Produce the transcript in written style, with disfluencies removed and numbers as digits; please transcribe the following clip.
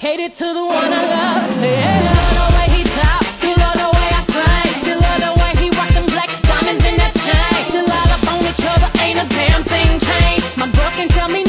dedicated to the one I love. Yeah. Still love the way he talk, still love the way I sing, still love the way he rock them black diamonds in that chain. Still all up on each other, ain't a damn thing changed. My girls can tell me